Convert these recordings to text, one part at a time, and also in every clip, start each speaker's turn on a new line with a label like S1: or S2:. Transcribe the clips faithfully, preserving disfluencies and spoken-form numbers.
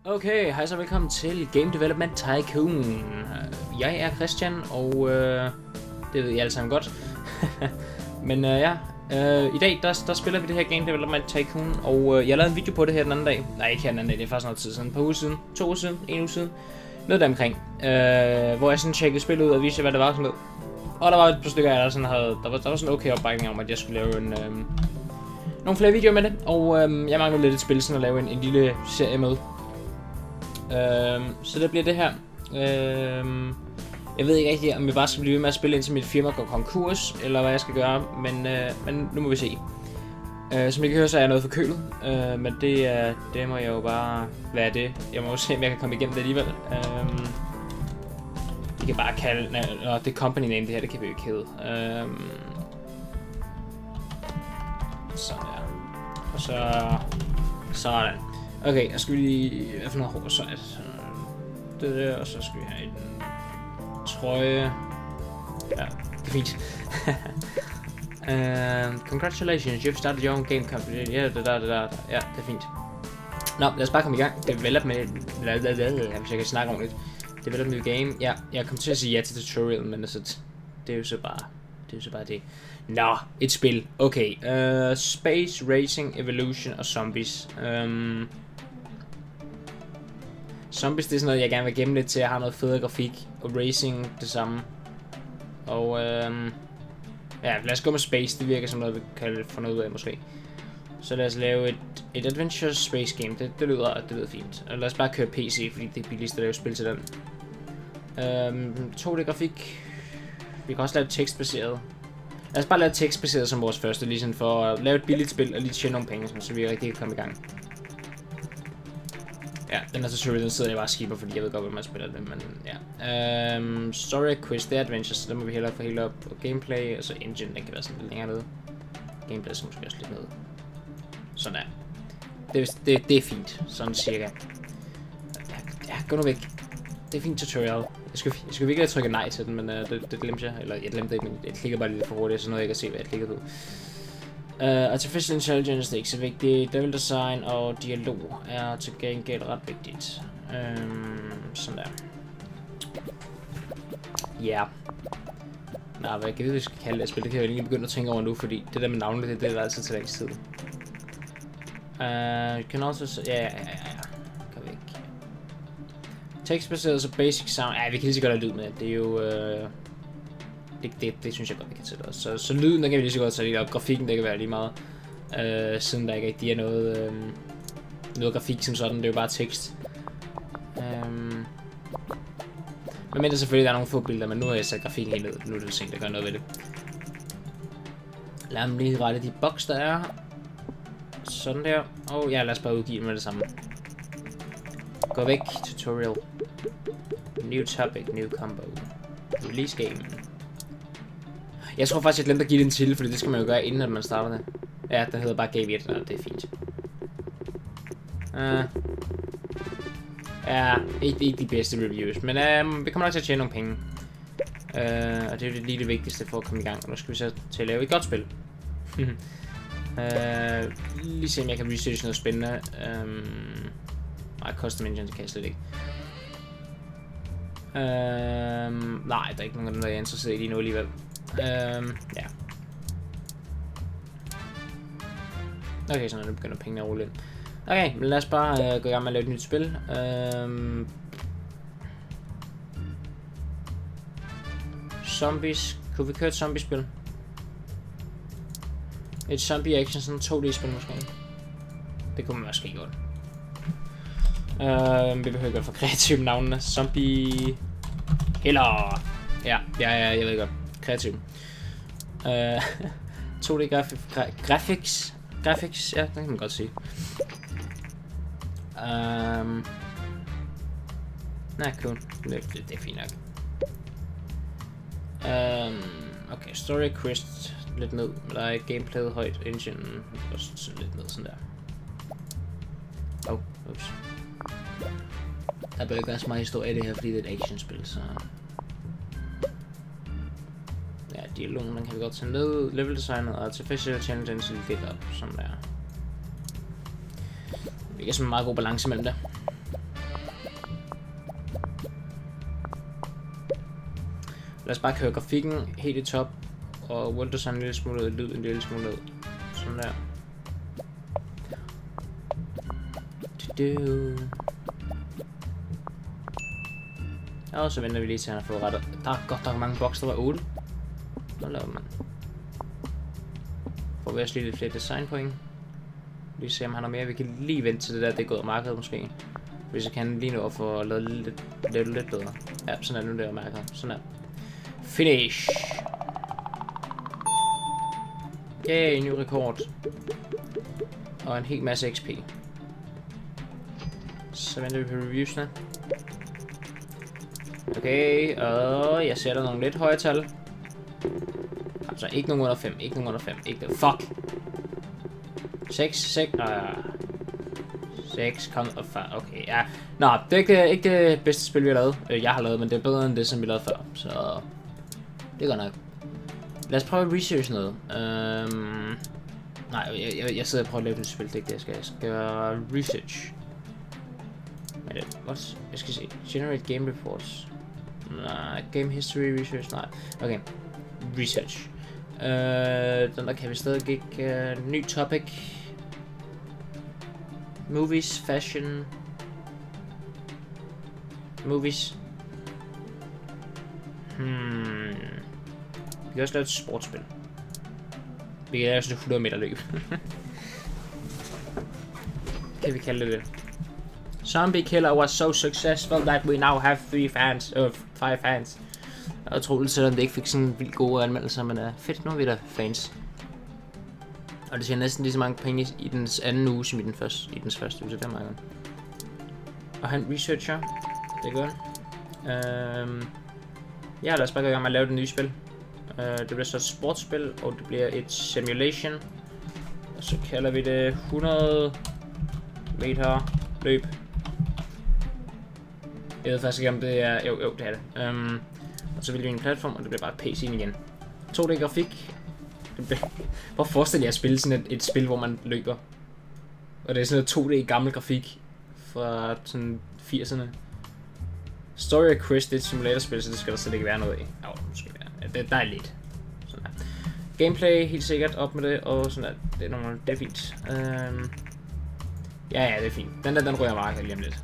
S1: Okay, hej så velkommen til Game Development Tycoon. Jeg er Christian, og øh, det ved I alle sammen godt. Men øh, ja, øh, i dag der, der spiller vi det her Game Development Tycoon, og øh, jeg lavede en video på det her den anden dag. Nej, ikke her den anden dag, det er faktisk noget tid siden. Et par uger siden, to uger siden, en uge siden. Noget deromkring, øh, hvor jeg sådan tjekkede spillet ud og viste hvad det var sådan noget. Og der var et par stykker af der sådan havde, der var, der var sådan okay opbakning om, at jeg skulle lave en, øh, nogle flere videoer med det. Og øh, jeg manglede lidt et spil sådan at lave en, en lille serie med. Øhm, så det bliver det her. Øhm, jeg ved ikke rigtig, om jeg bare skal blive ved med at spille indtil mit firma går konkurs, eller hvad jeg skal gøre, men, øh, men nu må vi se. Øh, som I kan høre, så er jeg noget forkølet, øh, men det, øh, det må jeg jo bare være det. Jeg må jo se, om jeg kan komme igennem det alligevel. Øhm, vi kan bare kalde, nej, det company name, det her, det kan vi jo ikke hedde. Øhm, sådan der. Og så sådan. Okay, jeg skal lige... Hvad for noget hår så er det? Det der, og så skal vi have en trøje. Ja, det er fint. uh, congratulations, you've started your own game company. Ja, det der, det der. Ja, det er fint. Nå, lad os bare komme i gang. Development... Hvis jeg kan snakke ordentligt. Development game. Ja, jeg kom til at sige ja til tutorial, men altså, det er jo så bare... Det er jo så bare det. Nå, et spil. Okay. Uh, Space, Racing, Evolution og Zombies. Um, Zombies, det er sådan noget, jeg gerne vil gemme lidt til. Jeg har noget federe grafik. Og Racing, det samme. Og um, ja, lad os gå med Space. Det virker som noget, vi kan få noget ud af måske. Så lad os lave et, et Adventure Space Game. Det, det, lyder, det lyder fint. Og lad os bare køre P C, fordi det er billigst at lave spil til den. Um, to D grafik. Vi kan også lave tekstbaseret. Lad os bare lave tekstbaseret som vores første, ligesom for at lave et billigt spil og lige tjene nogle penge, så vi rigtig kan komme i gang. Ja, den her tutorial, den sidder jeg bare og skipper, fordi jeg ved godt, hvordan man spiller det, men ja. Um, story, quest, det er adventure, så der må vi hellere få helt op. Og gameplay, og så engine, den kan være sådan lidt længere nede. Gameplay skal måske også lidt ned. Sådan der. Det, det, det er fint, sådan cirka. Ja, ja, gå nu væk. Det er fint tutorial. Jeg skulle, jeg skulle virkelig have trykket nej til den, men uh, det, det glemte jeg. Eller jeg glemte det ikke, men jeg klikkede bare lidt for hurtigt, så noget jeg kan se, hvad jeg klikker på. Uh, Artificial Intelligence det er ikke så vigtigt. Level design og dialog er til gengæld ret vigtigt. Um, sådan der. Ja. Yeah. Nej, hvad jeg kan vide, hvad jeg skal kalde det spil, det kan jeg jo ikke begynde at tænke over nu, fordi det der med navnet, det, det er der altid til længst tid. Uh, you can also... Ja, ja, ja, ja. Kan vi ikke. Tekstbaseret, så basic sound. Ja, vi kan lige så godt have lyd med. Det er jo... Øh, det, det, det synes jeg godt, vi kan sætte os. Så, så lyden, der kan vi lige så godt sætte lidt op. Grafikken, der kan være lige meget. Øh, siden der ikke rigtig er noget, øh, noget grafik som sådan. Det er jo bare tekst. Øh, men mindre selvfølgelig, der er nogle få billeder, men nu har jeg sat grafikken helt ned. Nu er det sent, der gør noget ved det. Lad mig lige rette de boks, der er. Sådan der. Og ja, lad os bare udgive dem med det samme. Gå væk, tutorial. New topic, new combo. Release game. Jeg tror faktisk, jeg glemte at give det en til, fordi det skal man jo gøre, inden at man starter det. Ja, den hedder bare Game et, og det er fint. Uh, ja, ikke, ikke de bedste reviews, men uh, vi kommer nok til at tjene nogle penge. Uh, og det er jo lige det vigtigste for at komme i gang. Nu skal vi så til at lave et godt spil. uh, lige se, om jeg kan researche noget spændende. Um, Nej, custom engine, det kan jeg slet ikke. Øhm, nej, der er ikke nogen af dem, der er interesseret i lige nu alligevel. Øhm, ja. Okay, så nu begynder pengene at rulle ind. Okay, men lad os bare øh, gå i gang med at lave et nyt spil. Øhm, zombies. Kunne vi køre et zombiespil? Et zombie action, sådan to D-spil måske. Det kunne man måske godt. Uh, vi behøver godt for kreative navnene. Zombie... Eller... Ja, ja, ja, jeg ved godt. Kreativ. Uh, to D graf gra graphics. Graphics, ja, det kan man godt sige. Um, Nej, cool. Det, det, det er fint nok. Um, okay, story quest lidt ned. Der er gameplayet højt, engine også sådan lidt ned, sådan der. Oh, ups. Der bør ikke være så meget historie i det her, fordi det er et actionspil, så... Ja, dialogen, den kan vi godt tage ned. Level designet og artificial intelligence lidt op, sådan der. Det er sådan en meget god balance mellem det. Lad os bare køre grafikken helt i top, og world design en lille smule ud, lyd en lille smule ud. Sådan der. Du-du. Og så venter vi lige til, han har fået rettet. Der er godt nok mange bokser, der var otte. Hold op, mand. Får vi også lige lidt flere designpoint. Lige se, om han har mere. Vi kan lige vente til det der, det er gået markedet måske. Hvis jeg kan lige nå at få lavet lidt, lidt, lidt bedre. Ja, sådan er nu der markedet. Sådan er. Finish! Yay, en ny rekord. Og en hel masse X P. Så venter vi på reviewsene. Okay, og jeg sætter nogle lidt høje tal. Altså ikke nogen under fem, ikke nogen under fem, ikke det. Fuck! seks, seks, nej. seks, kom og fem, okay, ja. Nå, det er ikke, ikke det bedste spil, vi har lavet. Jeg har lavet, men det er bedre end det, som vi lavede før. Så det er godt nok. Lad os prøve at research noget. Øhm... Nej, jeg, jeg, jeg sidder og prøver at lave et spil, det er ikke det, jeg skal. Jeg skal gøre research. Men det, what? Jeg skal se. Generate game reports. Nej, game history research, nej. Okay. Research. Øh, den der kan vi stadig ikke. Uh, ny topic. Movies, fashion. Movies. Hmm. Vi kan også lave et sportsspil. Vi kan lave sådan et hundrede meter løb. Kan vi kalde det det? Zombie Killer was so successful that we now have three fans, uh, five fans. Det er utroligt, selvom det ikke fik sådan vildt gode anmeldelser, men uh, fedt, nu er vi der fans. Og det siger næsten lige så mange penge i dens anden uge, som i, den første, i dens første uge, så det er meget godt. Og han researcher, det er godt. Uh, ja, lad os bare gå i gang med at lave det nye spil. Uh, det bliver så et sportsspil, og det bliver et simulation. Og så kalder vi det hundrede meter løb. Jeg ved faktisk ikke, om det er... Jo, jo, det er det. Um, og så vil vi en platform, og det bliver bare P C'en igen. to D grafik. Hvor forestiller jeg at spille sådan et, et spil, hvor man løber? Og det er sådan noget to D gammel grafik fra sådan firserne. Story of Chris, det er et simulatorspil, så det skal der slet ikke være noget af. Jo, måske være. Det, der er lidt. Sådan her. Gameplay, helt sikkert op med det, og sådan der. Det er, nogle, det er fint. Um, ja, ja, det er fint. Den der, den ryger meget lige om lidt.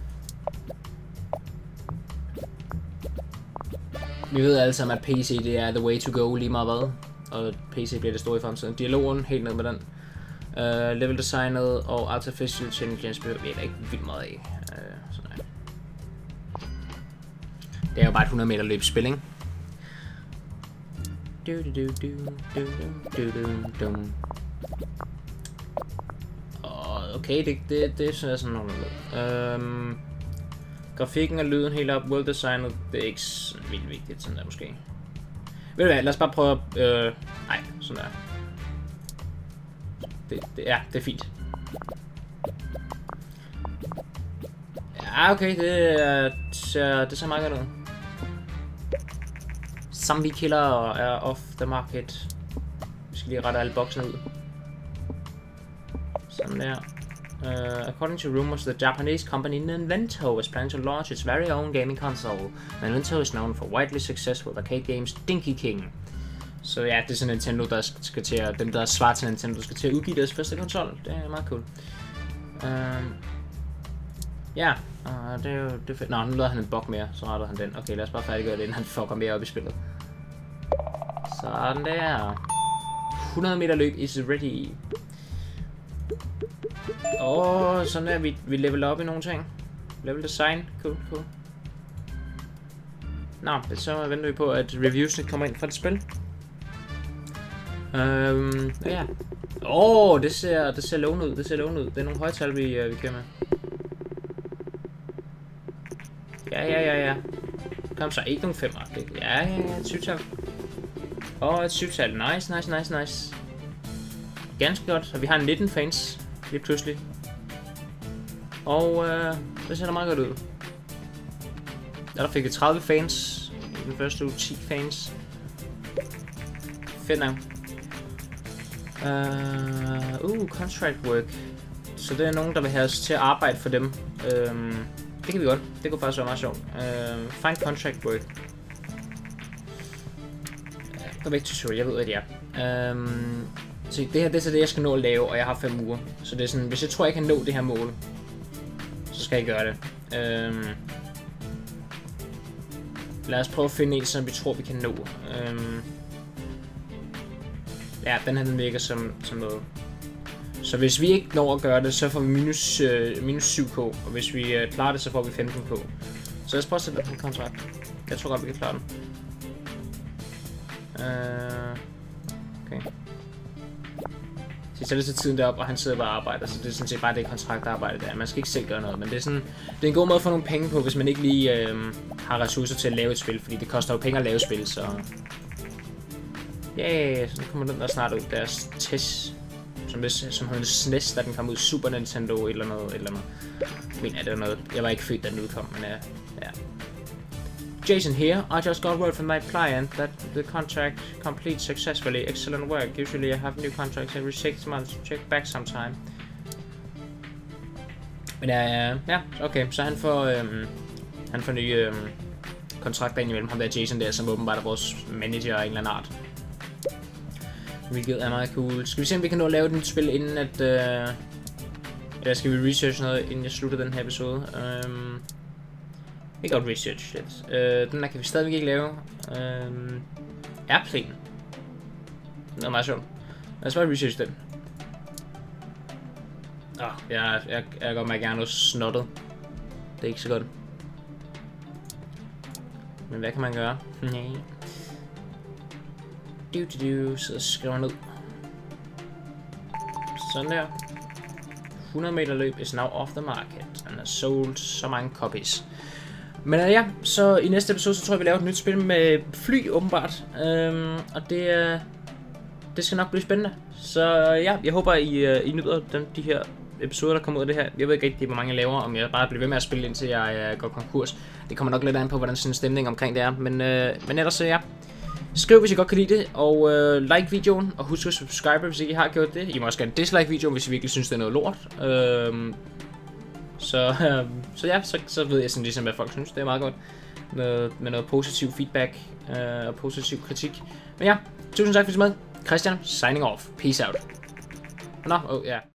S1: Vi ved alle sammen, at P C det er the way to go lige meget hvad. Og P C bliver det store i fremtiden. Dialogen, helt ned med den. Uh, level designet og artificial intelligence behøver vi ikke vildt meget af. Uh, sådan her. Det er jo bare et hundrede meter løbsspil, ikke? Du, du, du, du, du, du, du, du. Og okay, det, det, det synes jeg sådan noget. Um, grafikken og lyden helt op, world designet, det er ikke så vildt vigtigt, sådan der måske. Ved du hvad, lad os bare prøve at... Øh, nej, sådan der. Det, det, ja, det er fint. Ja, okay, det er, ser, det ser meget godt ud. Zombie Killer er off the market. Vi skal lige rette alle boksene ud. Sådan der. Uh, according to rumors, the Japanese company Nintendo is planning to launch its very own gaming console. Nintendo is known for widely successful arcade games Dinky King. Så ja, det er så Nintendo, der skal til at, dem der er svar til Nintendo, skal til at udgive deres første konsol. Det er meget cool. Uh, ja, uh, det er jo det er fedt. Nå, nu lavede han en bug mere, så rettede han den. Okay, lad os bare færdiggøre det, inden han fucker mere op i spillet. Sådan der. hundrede meter løb is ready. Åh, oh, sådan der, vi, vi leveler op i nogle ting. Level design, cool, cool. Nå, så venter vi på, at reviewsene kommer ind fra det spil. Øhm, ja. Åh, oh, det ser, det ser lovende ud, det ser lovende ud. Det er nogle højtal, vi, uh, vi kører med. Ja, ja, ja, ja. Kom så, ikke nogen femmer. Ja, ja, ja, et syvtal. Åh, oh, et syvtal. Nice, nice, nice, nice. Ganske godt, og vi har nitten fans. Lige pludselig. Og øh, det ser da meget godt ud. Ja, der fik vi tredive fans. I den første uge ti fans. Fedt nok. Uh, uh, contract work. Så det er nogen, der vil have os til at arbejde for dem. Uh, det kan vi godt. Det kunne faktisk være meget sjovt. Uh, find contract work. Gå væk tutorial, jeg ved hvad det er. Øhm, så det her det er så det jeg skal nå at lave, og jeg har fem uger. Så det er sådan, hvis jeg tror jeg kan nå det her mål, så skal jeg gøre det. Øhm, lad os prøve at finde en, som vi tror vi kan nå. Øhm, ja, den her den virker som, som noget. Så hvis vi ikke når at gøre det, så får vi minus, øh, minus syv på, og hvis vi øh, klarer det, så får vi femten på. Så lad os prøve at sætte den kontrakt. Jeg tror godt, vi kan klare den. Uh, okay. Så sætter så tiden derop, og han sidder bare og arbejder, så det er sådan set bare det kontraktarbejde der. Man skal ikke selv gøre noget, men det er sådan, det er en god måde at få nogle penge på, hvis man ikke lige øh, har ressourcer til at lave et spil, fordi det koster jo penge at lave spil, så... Ja, yeah, så nu kommer den der snart ud, deres test, som, det, som hedder S N E S, da den kom ud, Super Nintendo eller noget, eller noget. Jeg mener, det var noget, jeg var ikke født, da den udkom, men uh, ja. Jason here. I just got word from my client that the contract completes successfully. Excellent work. Usually I have new contracts every six months. Check back sometime. Men ja, uh, ja, okay. Så han får, øhm, han får nye øhm, kontrakter ind imellem ham der Jason der, som åbenbart er vores manager af en eller anden art. Hvilket er meget cool. Skal vi se, om vi kan nå at lave et nyt spil, inden at... Øh, eller skal vi research noget, inden jeg slutter den her episode? Um, vi kan godt research lidt. Uh, den der kan vi stadigvæk ikke lave. Um, Airplane. Den er meget sjovt. Lad os bare research den. Åh, oh, jeg, jeg, jeg går mig gerne noget snottet. Det er ikke så godt. Men hvad kan man gøre? Nej. Du, du, du, så skriver ned. Sådan der. hundrede meter løb is now off the market and has sold så mange copies. Men uh, ja, så i næste episode, så tror jeg, vi laver et nyt spil med fly, åbenbart. Um, og det, uh, det skal nok blive spændende. Så uh, ja, jeg håber, I, uh, I nyder dem, de her episoder, der kommer ud af det her. Jeg ved ikke rigtig, hvor mange jeg laver, om jeg bare bliver ved med at spille, indtil jeg uh, går konkurs. Det kommer nok lidt an på, hvordan sådan en stemning omkring det er. Men, uh, men ellers, uh, ja. Skriv, hvis I godt kan lide det, og uh, like videoen, og husk at subscribe, hvis ikke I har gjort det. I må også gerne dislike videoen, hvis I virkelig synes, det er noget lort. Uh, så, uh, så ja, så, så ved jeg sådan ligesom, hvad folk synes. Det er meget godt med, med noget positiv feedback uh, og positiv kritik. Men ja, tusind tak for at I så med. Christian, signing off. Peace out. Nå, oh, ja.